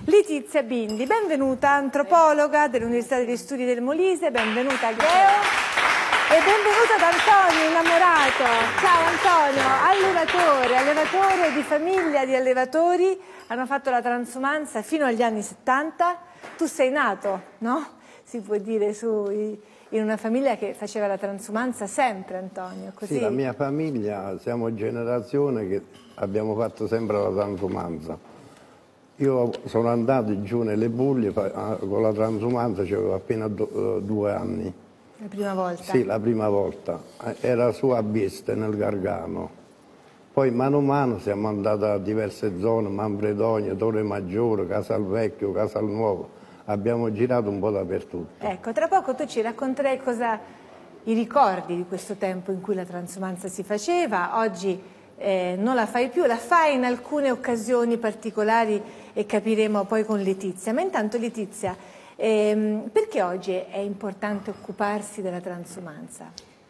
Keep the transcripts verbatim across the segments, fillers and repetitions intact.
Letizia Bindi. Benvenuta, antropologa dell'Università degli Studi del Molise, benvenuta Geo e benvenuta ad Antonio, innamorato. Ciao Antonio, allevatore, allevatore di famiglia di allevatori, hanno fatto la transumanza fino agli anni settanta. Tu sei nato, no? Si può dire, su, in una famiglia che faceva la transumanza sempre, Antonio, così? Sì, la mia famiglia, siamo generazione che abbiamo fatto sempre la transumanza. Io sono andato giù nelle Puglie con la transumanza, avevo appena do, due anni. La prima volta? Sì, la prima volta. Era su a Vieste, nel Gargano. Poi mano a mano siamo andati a diverse zone, Manfredonia, Torre Maggiore, Casalvecchio, Casalnuovo. Abbiamo girato un po' dappertutto. Ecco, tra poco tu ci racconterai cosa, i ricordi di questo tempo in cui la transumanza si faceva. Oggi eh, non la fai più, la fai in alcune occasioni particolari e capiremo poi con Letizia. Ma intanto Letizia, ehm, perché oggi è importante occuparsi della transumanza?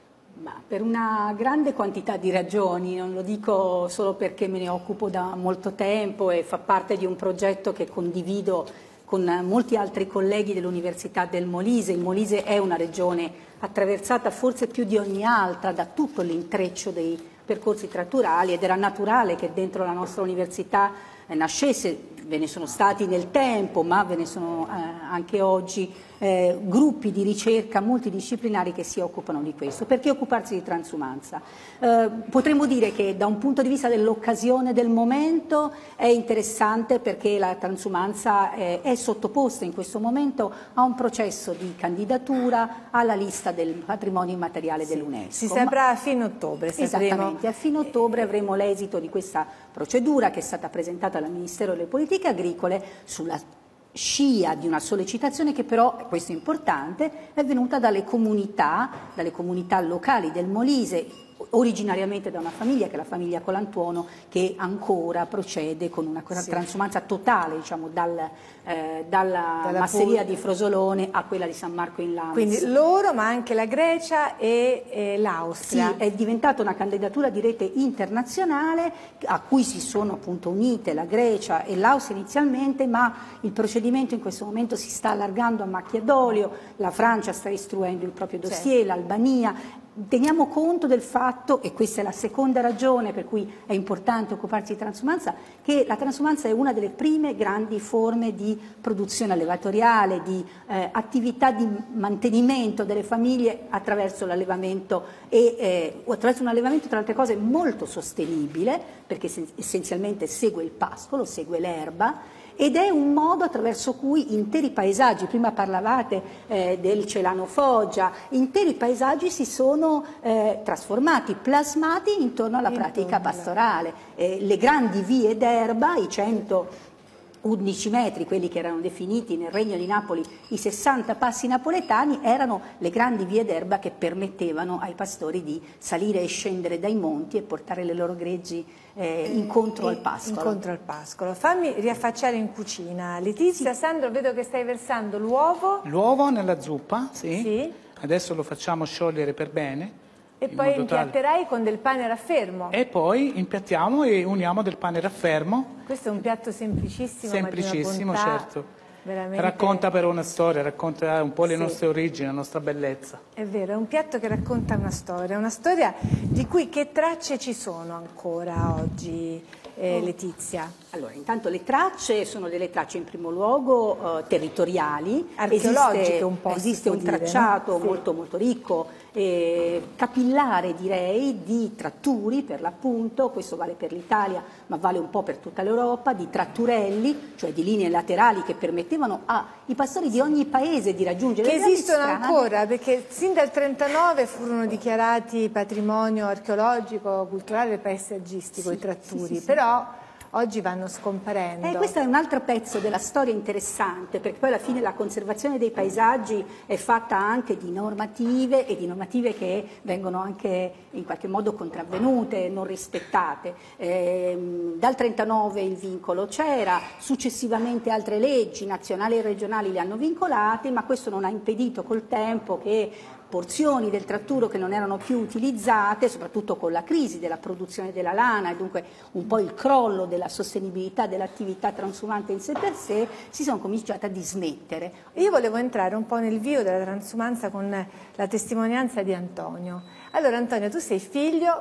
Ma per una grande quantità di ragioni, non lo dico solo perché me ne occupo da molto tempo e fa parte di un progetto che condivido con molti altri colleghi dell'Università del Molise. Il Molise è una regione attraversata forse più di ogni altra da tutto l'intreccio dei percorsi trattoriali ed era naturale che dentro la nostra università eh, nascesse, ve ne sono stati nel tempo, ma ve ne sono eh, anche oggi, eh, gruppi di ricerca multidisciplinari che si occupano di questo. Perché occuparsi di transumanza? Eh, potremmo dire che da un punto di vista dell'occasione del momento è interessante perché la transumanza eh, è sottoposta in questo momento a un processo di candidatura alla lista del patrimonio immateriale sì, dell'UNESCO. Si saprà a fine ottobre. Esattamente, a fine ottobre avremo l'esito di questa procedura che è stata presentata dal Ministero delle Politiche Agricole sulla scia di una sollecitazione che però, questo è importante, è venuta dalle comunità, dalle comunità locali del Molise, originariamente da una famiglia, che è la famiglia Colantuono, che ancora procede con una sì. transumanza totale, diciamo, dal, eh, dalla, dalla masseria Puglia di Frosolone a quella di San Marco in Lamis. Quindi loro, ma anche la Grecia e, e l'Austria. Sì, è diventata una candidatura di rete internazionale a cui si sono appunto unite la Grecia e l'Austria inizialmente, ma il procedimento in questo momento si sta allargando a macchia d'olio, la Francia sta istruendo il proprio dossier, sì. l'Albania. Teniamo conto del fatto, e questa è la seconda ragione per cui è importante occuparsi di transumanza, che la transumanza è una delle prime grandi forme di produzione allevatoriale, di eh, attività di mantenimento delle famiglie attraverso l'allevamento e eh, attraverso un allevamento, tra altre cose, molto sostenibile, perché essenzialmente segue il pascolo, segue l'erba, ed è un modo attraverso cui interi paesaggi, prima parlavate eh, del Celano Foggia, interi paesaggi si sono eh, trasformati, plasmati intorno alla pratica pastorale. Eh, le grandi vie d'erba, i cento undici metri, quelli che erano definiti nel Regno di Napoli i sessanta passi napoletani, erano le grandi vie d'erba che permettevano ai pastori di salire e scendere dai monti e portare le loro greggi eh, incontro eh, al pascolo. Incontro al pascolo. Fammi riaffacciare in cucina. Letizia, sì. Sandro, vedo che stai versando l'uovo. L'uovo nella zuppa, sì. sì. Adesso lo facciamo sciogliere per bene. E poi impiatterai tale... con del pane raffermo. E poi impiattiamo e uniamo del pane raffermo. Questo è un piatto semplicissimo, Semplicissimo, ma di una certo. Veramente... Racconta però una storia, racconta un po' le sì. nostre origini, la nostra bellezza. È vero, è un piatto che racconta una storia, una storia di cui che tracce ci sono ancora oggi, eh, Letizia? Allora, intanto le tracce sono delle tracce in primo luogo eh, territoriali, archeologiche esiste, un po'. Esiste un dire, tracciato no? sì. molto molto ricco, eh, capillare direi, di tratturi per l'appunto, questo vale per l'Italia ma vale un po' per tutta l'Europa, di tratturelli, cioè di linee laterali che permettevano ai pastori di ogni paese di raggiungere che le grandi esistono strade. Ancora, perché sin dal trentanove furono dichiarati patrimonio archeologico, culturale e paesaggistico sì, i tratturi, sì, sì, però oggi vanno scomparendo. Eh, questo è un altro pezzo della storia interessante, perché poi alla fine la conservazione dei paesaggi è fatta anche di normative e di normative che vengono anche in qualche modo contravvenute, non rispettate. Eh, dal trentanove il vincolo c'era, successivamente altre leggi nazionali e regionali li hanno vincolati, ma questo non ha impedito col tempo che porzioni del tratturo che non erano più utilizzate, soprattutto con la crisi della produzione della lana e dunque un po' il crollo della sostenibilità dell'attività transumante in sé per sé, si sono cominciate a dismettere. Io volevo entrare un po' nel vivo della transumanza con la testimonianza di Antonio. Allora Antonio, tu sei figlio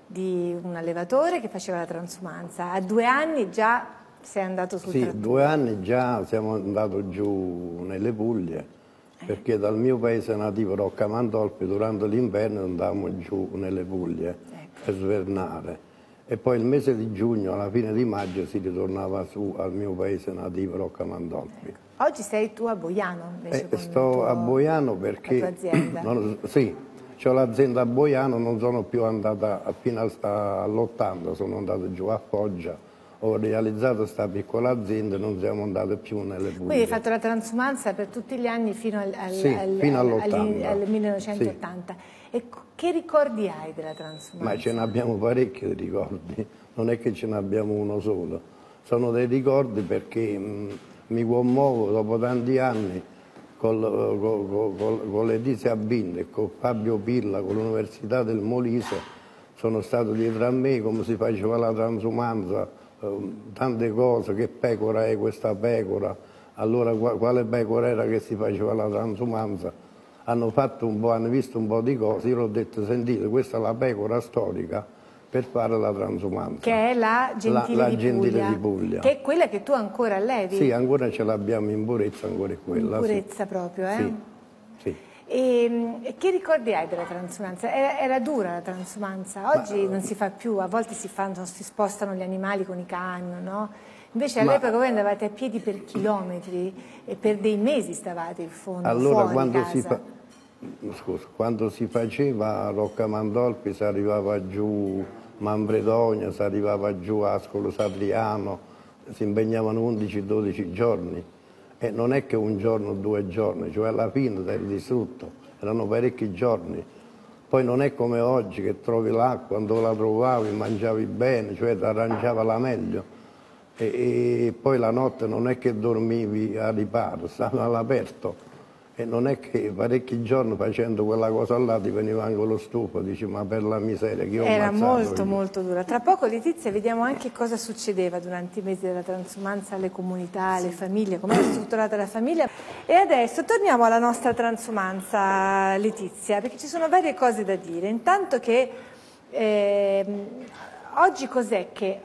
di un allevatore che faceva la transumanza, a due anni già sei andato sul sì, tratturo? Sì, due anni già siamo andati giù nelle Puglie, eh. perché dal mio paese nativo Roccamandolfi durante l'inverno andavamo giù nelle Puglie ecco. per svernare. E poi il mese di giugno, alla fine di maggio, si ritornava su al mio paese nativo Roccamandolfi. Ecco. Oggi sei tu a Boiano invece? Eh, sto tuo, a Boiano perché... La tua azienda? Non, sì, ho l'azienda a Boiano, non sono più andata fino all'ottanta, sono andato giù a Foggia, ho realizzato questa piccola azienda e non siamo andati più nelle Puglie. Quindi hai fatto la transumanza per tutti gli anni fino al, al, sì, al, fino al, al millenovecentottanta. Sì. E che ricordi hai della transumanza? Ma ce ne abbiamo parecchi di ricordi, non è che ce ne abbiamo uno solo. Sono dei ricordi perché mh, mi commuovo dopo tanti anni con, con, con, con Letizia Binde, con Fabio Pilla, con l'Università del Molise, sono stato dietro a me come si faceva la transumanza, eh, tante cose, che pecora è questa pecora, allora quale pecora era che si faceva la transumanza. Hanno fatto un po', hanno visto un po' di cose, io l'ho detto, sentite, questa è la pecora storica per fare la transumanza. Che è la Gentile, la, la di, Gentile Puglia, di Puglia. Che è quella che tu ancora allevi? Sì, ancora ce l'abbiamo in purezza, ancora è quella. In purezza sì. proprio, eh? Sì, sì. E, e che ricordi hai della transumanza? Era, era dura la transumanza, oggi ma, non si fa più, a volte si, fanno, si spostano gli animali con i camion, no? Invece all'epoca voi andavate a piedi per chilometri e per dei mesi stavate in fondo, allora, fuori quando casa. Si fa... Scusa, quando si faceva a Roccamandolfi si arrivava giù Manfredonia, si arrivava giù a Ascolo Satriano, si impegnavano undici dodici giorni e non è che un giorno o due giorni, cioè alla fine eri distrutto, erano parecchi giorni. Poi non è come oggi che trovi l'acqua, quando la trovavi mangiavi bene, cioè ti arrangiava la meglio e, e poi la notte non è che dormivi a riparo, stavi all'aperto. E non è che parecchi giorni facendo quella cosa là ti veniva anche lo stufo, dici ma per la miseria che io ho Era molto io. molto dura. Tra poco Letizia vediamo anche cosa succedeva durante i mesi della transumanza alle comunità, alle famiglie, come è strutturata la famiglia. E adesso torniamo alla nostra transumanza, Letizia, perché ci sono varie cose da dire. Intanto che eh, oggi cos'è che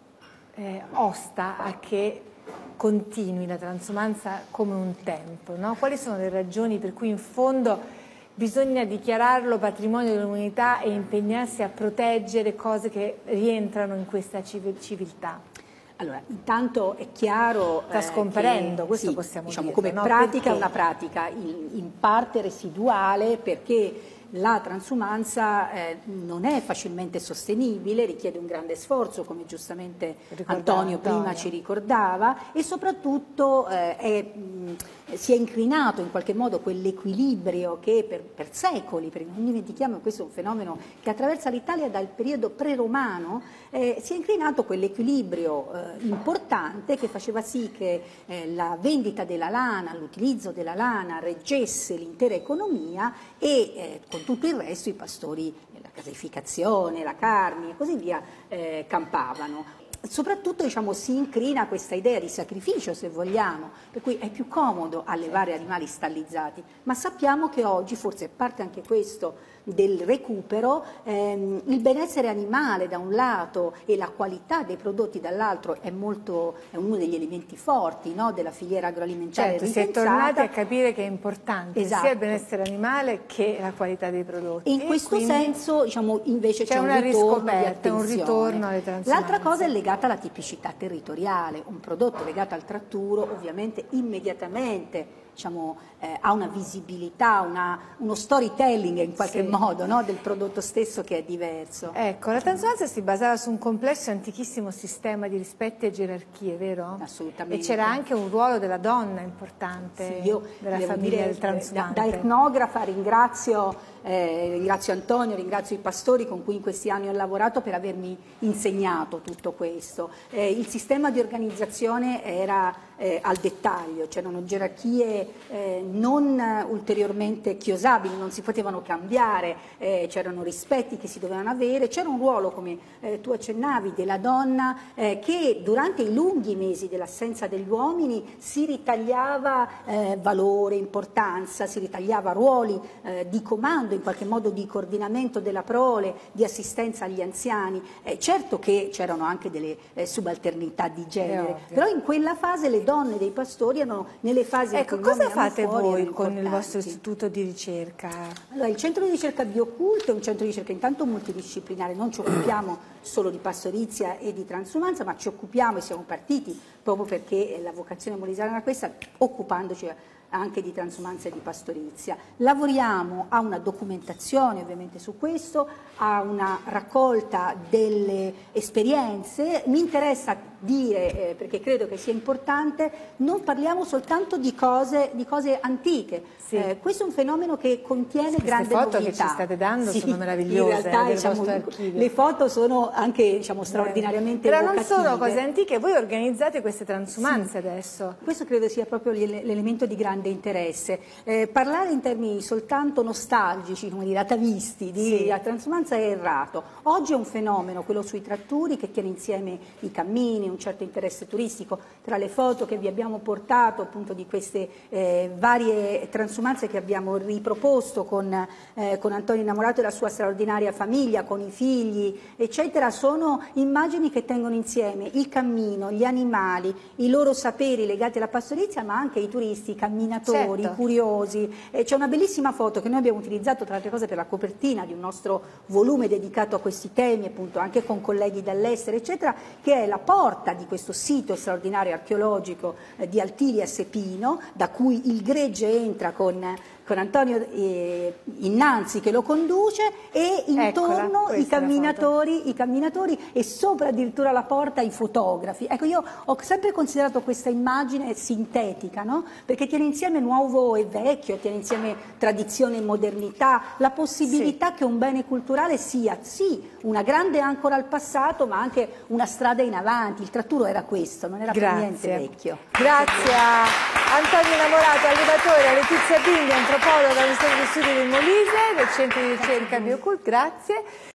eh, osta a che continui la transumanza come un tempo, no? Quali sono le ragioni per cui in fondo bisogna dichiararlo patrimonio dell'umanità e impegnarsi a proteggere cose che rientrano in questa civiltà? Allora, intanto è chiaro... Sta scomparendo, eh, che, questo sì, possiamo diciamo, dirlo, come no? pratica Perché? È una pratica in, in parte residuale perché la transumanza eh, non è facilmente sostenibile, richiede un grande sforzo, come giustamente Antonio prima Antonio. ci ricordava, e soprattutto eh, è, mh, si è inclinato in qualche modo quell'equilibrio che per, per secoli, perché non dimentichiamo che questo è un fenomeno che attraversa l'Italia dal periodo pre-romano, eh, si è inclinato quell'equilibrio eh, importante che faceva sì che eh, la vendita della lana, l'utilizzo della lana reggesse l'intera economia e eh, con tutto il resto i pastori, la caseificazione, la carne e così via eh, campavano. Soprattutto diciamo, si inclina a questa idea di sacrificio, se vogliamo, per cui è più comodo allevare animali stallizzati, ma sappiamo che oggi, forse parte anche questo del recupero, ehm, il benessere animale da un lato e la qualità dei prodotti dall'altro è, molto, è uno degli elementi forti, no, della filiera agroalimentare. Certo, si è tornati a capire che è importante esatto. sia il benessere animale che la qualità dei prodotti. E in questo senso diciamo, invece c'è un una ritorno di attenzione. un ritorno alle transumanze. L'altra cosa è legata alla tipicità territoriale, un prodotto legato al tratturo ovviamente immediatamente diciamo, eh, ha una visibilità, una, uno storytelling in qualche sì. modo no, del prodotto stesso che è diverso. Ecco, la transumanza si basava su un complesso e antichissimo sistema di rispetti e gerarchie, vero? Assolutamente. E c'era anche un ruolo della donna importante, sì, io della devo famiglia dire, del transumante. Da, da etnografa ringrazio, eh, ringrazio Antonio, ringrazio i pastori con cui in questi anni ho lavorato per avermi insegnato tutto questo. Eh, il sistema di organizzazione era eh, al dettaglio, c'erano gerarchie eh, non ulteriormente chiosabili, non si potevano cambiare, eh, c'erano rispetti che si dovevano avere, c'era un ruolo, come eh, tu accennavi, della donna eh, che durante i lunghi mesi dell'assenza degli uomini si ritagliava eh, valore, importanza, si ritagliava ruoli eh, di comando, in qualche modo di coordinamento della prole, di assistenza agli anziani. Eh, certo che c'erano anche delle eh, subalternità di genere, però in quella fase le donne dei pastori erano nelle fasi ecco, in cui cosa erano fate fuori, voi erano con il importanti. vostro istituto di ricerca? Allora, il centro di ricerca Bioculto è un centro di ricerca intanto multidisciplinare, non ci occupiamo solo di pastorizia e di transumanza, ma ci occupiamo e siamo partiti proprio perché la vocazione molisana era questa, occupandoci anche di transumanza e di pastorizia. Lavoriamo a una documentazione ovviamente su questo, a una raccolta delle esperienze. Mi interessa dire, eh, perché credo che sia importante, non parliamo soltanto di cose, di cose antiche. Sì. Eh, questo è un fenomeno che contiene Queste grande foto novità. che ci state dando Sì, sono meravigliose, in realtà, del diciamo, vostro archivio. le foto sono anche diciamo, straordinariamente Però non evocative. sono cose antiche, voi organizzate queste transumanze adesso. Questo credo sia proprio l'elemento di grande interesse. Eh, parlare in termini soltanto nostalgici, come dire, atavisti, di Sì. transumanza è errato. Oggi è un fenomeno, quello sui tratturi, che tiene insieme i cammini, un certo interesse turistico. Tra le foto che vi abbiamo portato appunto di queste eh, varie transumanze che abbiamo riproposto con, eh, con Antonio Innamorato e la sua straordinaria famiglia, con i figli, eccetera, sono immagini che tengono insieme il cammino, gli animali, i loro saperi legati alla pastorizia, ma anche i turisti, i camminatori, Certo. i curiosi. Eh, c'è una bellissima foto che noi abbiamo utilizzato, tra altre cose, per la copertina di un nostro volume dedicato a questi temi, appunto anche con colleghi dall'estero, eccetera, che è la porta di questo sito straordinario archeologico eh, di Altilia Sepino, da cui il gregge entra con con Antonio eh, innanzi che lo conduce e intorno Eccola, i questa è la camminatori, i camminatori e sopra addirittura la porta i fotografi. Ecco, io ho sempre considerato questa immagine sintetica, no? Perché tiene insieme nuovo e vecchio, tiene insieme tradizione e modernità, la possibilità Sì. che un bene culturale sia sì una grande ancora al passato, ma anche una strada in avanti. Il tratturo era questo, non era per niente Grazie. vecchio. Grazie a Antonio Innamorato, allevatore, a Letizia Bindi, antropologa all'Università degli Studi del Molise, del Centro di Ricerca Bioculto. Grazie.